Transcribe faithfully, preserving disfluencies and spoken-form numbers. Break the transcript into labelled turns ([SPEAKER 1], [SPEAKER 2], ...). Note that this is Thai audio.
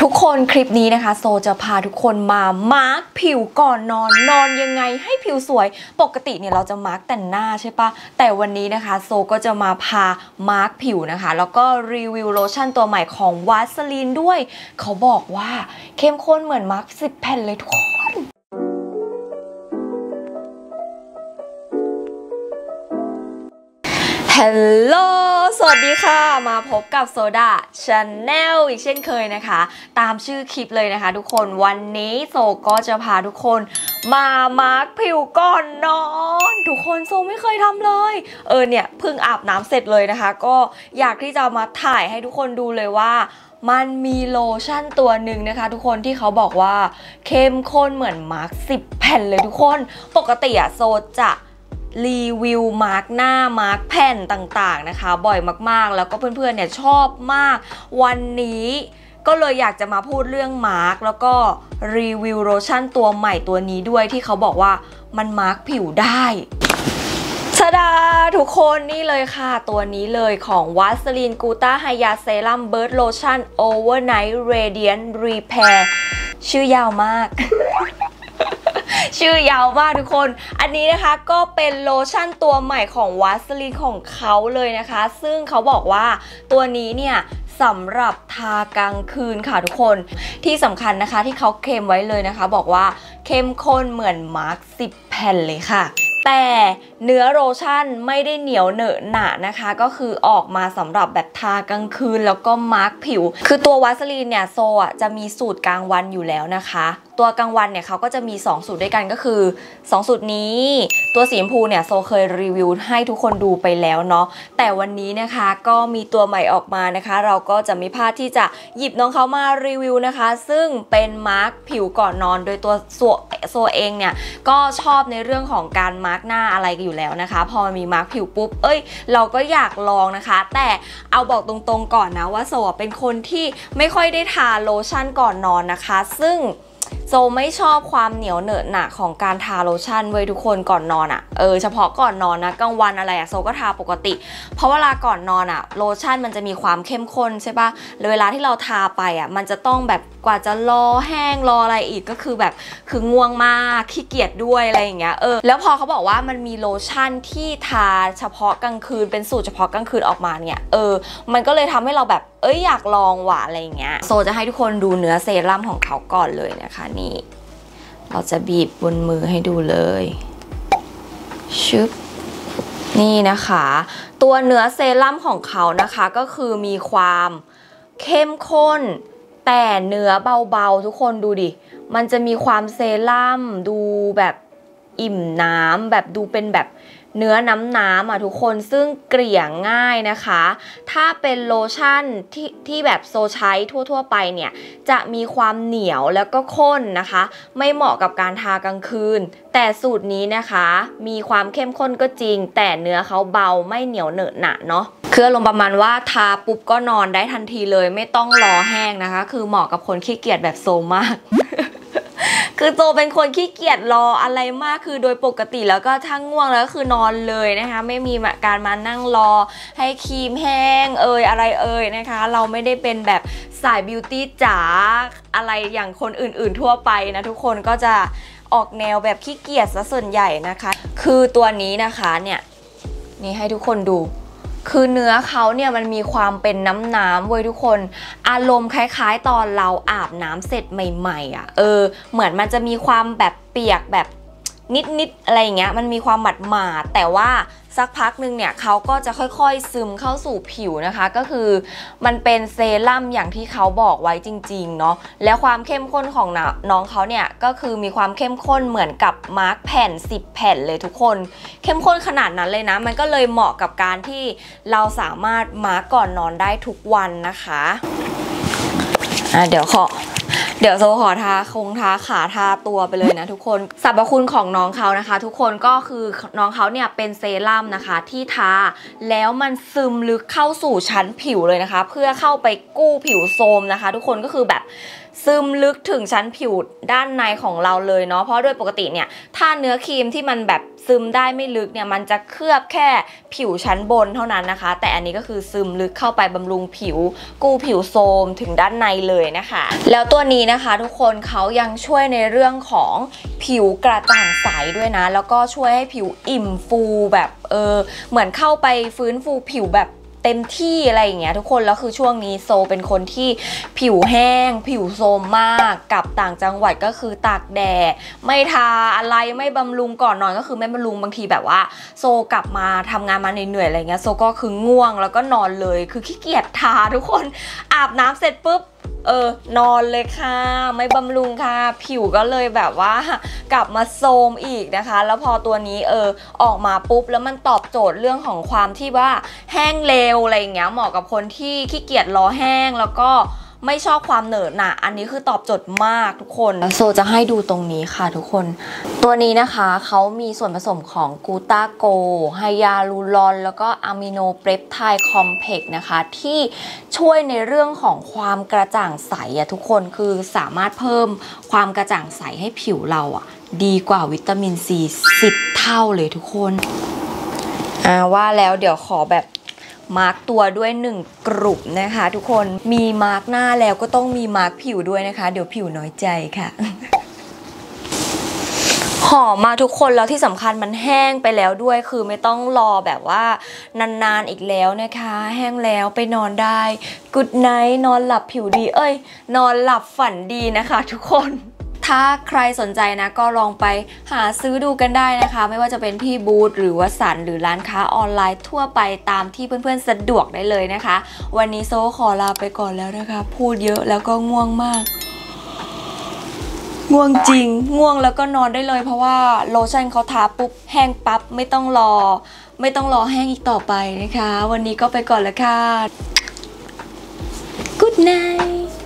[SPEAKER 1] ทุกคนคลิปนี้นะคะโซจะพาทุกคนมามาร์กผิวก่อนนอนนอนยังไงให้ผิวสวยปกติเนี่ยเราจะมาร์กแต่หน้าใช่ปะแต่วันนี้นะคะโซก็จะมาพามาร์กผิวนะคะแล้วก็รีวิวโลชั่นตัวใหม่ของวาสลีนด้วยเขาบอกว่าเข้มข้นเหมือนมาร์กสิบแผ่นเลยทุกคนฮัลโหลสวัสดีค่ะมาพบกับโซดาชาแนลอีกเช่นเคยนะคะตามชื่อคลิปเลยนะคะทุกคนวันนี้โซก็จะพาทุกคนมามาร์กผิวก่อนนอนทุกคนโซไม่เคยทำเลยเออเนี่ยเพิ่งอาบน้ำเสร็จเลยนะคะก็อยากที่จะมาถ่ายให้ทุกคนดูเลยว่ามันมีโลชั่นตัวหนึ่งนะคะทุกคนที่เขาบอกว่าเข้มข้นเหมือนมาร์กสิบแผ่นเลยทุกคนปกติอะโซจะรีวิวมาร์กหน้ามาร์กแผ่นต่างๆนะคะบ่อยมากๆแล้วก็เพื่อนๆเนี่ยชอบมากวันนี้ก็เลยอยากจะมาพูดเรื่องมาร์กแล้วก็รีวิวโลชั่นตัวใหม่ตัวนี้ด้วยที่เขาบอกว่ามันมาร์กผิวได้ชะดาทุกคนนี่เลยค่ะตัวนี้เลยของวาสลีนกูต้าไฮยาเซรั่มเบิร์ดโลชั่นโอเวอร์ไนท์เรเดียนรีแพร์ชื่อยาวมากชื่อยาวมากทุกคนอันนี้นะคะก็เป็นโลชั่นตัวใหม่ของวาสลีนของเขาเลยนะคะซึ่งเขาบอกว่าตัวนี้เนี่ยสำหรับทากลางคืนค่ะทุกคนที่สำคัญนะคะที่เขาเคลมไว้เลยนะคะบอกว่าเข้มข้นเหมือนมาร์กสิบแผ่นเลยค่ะแต่เนื้อโลชั่นไม่ได้เหนียวเหนอะหนะนะคะก็คือออกมาสำหรับแบบทากลางคืนแล้วก็มาร์กผิวคือตัววาสลีนเนี่ยโซอ่ะจะมีสูตรกลางวันอยู่แล้วนะคะตัวกลางวันเนี่ยเขาก็จะมีสองสูตรด้วยกันก็คือสองสูตรนี้ตัวสีชมพูเนี่ยโซเคยรีวิวให้ทุกคนดูไปแล้วเนาะแต่วันนี้นะคะก็มีตัวใหม่ออกมานะคะเราก็จะไม่พลาดที่จะหยิบน้องเขามารีวิวนะคะซึ่งเป็นมาร์กผิวก่อนนอนโดยตัวโซโซเองเนี่ยก็ชอบในเรื่องของการมาร์กหน้าอะไรกันอยู่แล้วนะคะพอมันมีมาร์กผิวปุ๊บเอ้ยเราก็อยากลองนะคะแต่เอาบอกตรงๆก่อนนะว่าโซเป็นคนที่ไม่ค่อยได้ทาโลชั่นก่อนนอนนะคะซึ่งโซไม่ชอบความเหนียวเหนอะหนะของการทาโลชั่นเว้ยทุกคนก่อนนอนอะ่ะเออเฉพาะก่อนนอนนะกลางวันอะไรอะ่ะโซก็ทาปกติเพราะเวลาก่อนนอนอะ่ะโลชั่นมันจะมีความเข้มข้นใช่ปะเวลาที่เราทาไปอะ่ะมันจะต้องแบบกว่าจะรอแห้งรออะไรอีกก็คือแบบคือง่วงมากขี้เกียจด้วยอะไรอย่างเงี้ยเออแล้วพอเขาบอกว่ามันมีโลชั่นที่ทาเฉพาะกลางคืนเป็นสูตรเฉพาะกลางคืนออกมาเนี่ยเออมันก็เลยทำให้เราแบบเอ้ยอยากลองว่ะอะไรอย่างเงี้ยโซจะให้ทุกคนดูเนื้อเซรั่มของเขาก่อนเลยนะคะนี่เราจะบีบบนมือให้ดูเลยชึบนี่นะคะตัวเนื้อเซรั่มของเขานะคะก็คือมีความเข้มข้นแต่เนื้อเบาๆทุกคนดูดิมันจะมีความเซรั่มดูแบบอิ่มน้ำแบบดูเป็นแบบเนื้อน้ำน้ำอ่ะทุกคนซึ่งเกลี่ยง่ายนะคะถ้าเป็นโลชั่นที่ที่แบบโซใช้ทั่วๆไปเนี่ยจะมีความเหนียวแล้วก็ข้นนะคะไม่เหมาะกับการทากลางคืนแต่สูตรนี้นะคะมีความเข้มข้นก็จริงแต่เนื้อเขาเบาไม่เหนียวเหนอะหนะเนาะคืออารมณ์ประมาณว่าทาปุ๊บก็นอนได้ทันทีเลยไม่ต้องรอแห้งนะคะคือเหมาะกับคนขี้เกียจแบบโซมาก คือโซเป็นคนขี้เกียจรออะไรมากคือโดยปกติแล้วก็ทั้งง่วงแล้วก็คือนอนเลยนะคะไม่มีการมานั่งรอให้ครีมแห้งเอ่ยอะไรเอ่ยนะคะเราไม่ได้เป็นแบบสายบิวตี้จ๋าอะไรอย่างคนอื่นๆทั่วไปนะทุกคนก็จะออกแนวแบบขี้เกียจซะส่วนใหญ่นะคะคือตัวนี้นะคะเนี่ยนี่ให้ทุกคนดูคือเนื้อเขาเนี่ยมันมีความเป็นน้ำน้ำเว้ยทุกคนอารมณ์คล้ายๆตอนเราอาบน้ำเสร็จใหม่ๆอ่ะเออเหมือนมันจะมีความแบบเปียกแบบนิดๆอะไรอย่างเงี้ยมันมีความหมาดหมาดแต่ว่าสักพักนึงเนี่ยเขาก็จะค่อยๆซึมเข้าสู่ผิวนะคะก็คือมันเป็นเซรั่มอย่างที่เขาบอกไว้จริงๆเนาะแล้วความเข้มข้นของน้องเขาเนี่ยก็คือมีความเข้มข้นเหมือนกับมาร์กแผ่นสิบแผ่นเลยทุกคนเข้มข้นขนาดนั้นเลยนะมันก็เลยเหมาะกับการที่เราสามารถมาร์กก่อนนอนได้ทุกวันนะคะอ่ะเดี๋ยวขอเดี๋ยวโซขอทาคงทาขาทาตัวไปเลยนะทุกคนสรรพคุณของน้องเขานะคะทุกคนก็คือน้องเขาเนี่ยเป็นเซรั่มนะคะที่ทาแล้วมันซึมลึกเข้าสู่ชั้นผิวเลยนะคะเพื่อเข้าไปกู้ผิวโทรมนะคะทุกคนก็คือแบบซึมลึกถึงชั้นผิวด้านในของเราเลยเนาะเพราะโดยปกติเนี่ยถ้าเนื้อครีมที่มันแบบซึมได้ไม่ลึกเนี่ยมันจะเคลือบแค่ผิวชั้นบนเท่านั้นนะคะแต่อันนี้ก็คือซึมลึกเข้าไปบำรุงผิวกู้ผิวโทรมถึงด้านในเลยนะคะแล้วตัวนี้นะคะทุกคนเขายังช่วยในเรื่องของผิวกระจ่างใสด้วยนะแล้วก็ช่วยให้ผิวอิ่มฟูแบบเออเหมือนเข้าไปฟื้นฟูผิวแบบเต็มที่อะไรอย่างเงี้ยทุกคนแล้วคือช่วงนี้โซเป็นคนที่ผิวแห้งผิวโทรมมากกับต่างจังหวัดก็คือตากแดดไม่ทาอะไรไม่บำรุงก่อนนอนก็คือไม่บำรุงบางทีแบบว่าโซกลับมาทำงานมาเหนื่อยๆอะไรเงี้ยโซก็คือง่วงแล้วก็นอนเลยคือขี้เกียจทาทุกคนอาบน้ำเสร็จปุ๊บเออนอนเลยค่ะไม่บำรุงค่ะผิวก็เลยแบบว่ากลับมาโทรมอีกนะคะแล้วพอตัวนี้เออออกมาปุ๊บแล้วมันตอบโจทย์เรื่องของความที่ว่าแห้งเร็วอะไรอย่างเงี้ยเหมาะกับคนที่ขี้เกียจรอแห้งแล้วก็ไม่ชอบความเหนอะหนะอันนี้คือตอบโจทย์มากทุกคนโซจะให้ดูตรงนี้ค่ะทุกคนตัวนี้นะคะเขามีส่วนผสมของกูตาโกไฮยาลูรอนแล้วก็อะมิโนเปปไทด์คอมเพล็กซ์นะคะที่ช่วยในเรื่องของความกระจ่างใสอะทุกคนคือสามารถเพิ่มความกระจ่างใสให้ผิวเราอะดีกว่าวิตามินซีสิบเท่าเลยทุกคนอ่าว่าแล้วเดี๋ยวขอแบบมาร์กตัวด้วยหนึ่งกลุ่มนะคะทุกคนมีมาร์กหน้าแล้วก็ต้องมีมาร์กผิวด้วยนะคะเดี๋ยวผิวน้อยใจค่ะ หอมมาทุกคนแล้วที่สำคัญมันแห้งไปแล้วด้วยคือไม่ต้องรอแบบว่านานๆอีกแล้วนะคะแห้งแล้วไปนอนได้กู๊ดไนท์นอนหลับผิวดีเอ้ยนอนหลับฝันดีนะคะทุกคนถ้าใครสนใจนะก็ลองไปหาซื้อดูกันได้นะคะไม่ว่าจะเป็นที่บูธหรือว่าสันหรือร้านค้าออนไลน์ทั่วไปตามที่เพื่อนๆสะดวกได้เลยนะคะวันนี้โซขอลาไปก่อนแล้วนะคะพูดเยอะแล้วก็ง่วงมากง่วงจริงง่วงแล้วก็นอนได้เลยเพราะว่าโลชั่นเขาทาปุ๊บแห้งปั๊บไม่ต้องรอไม่ต้องรอแห้งอีกต่อไปนะคะวันนี้ก็ไปก่อนแล้วค่ะ Good night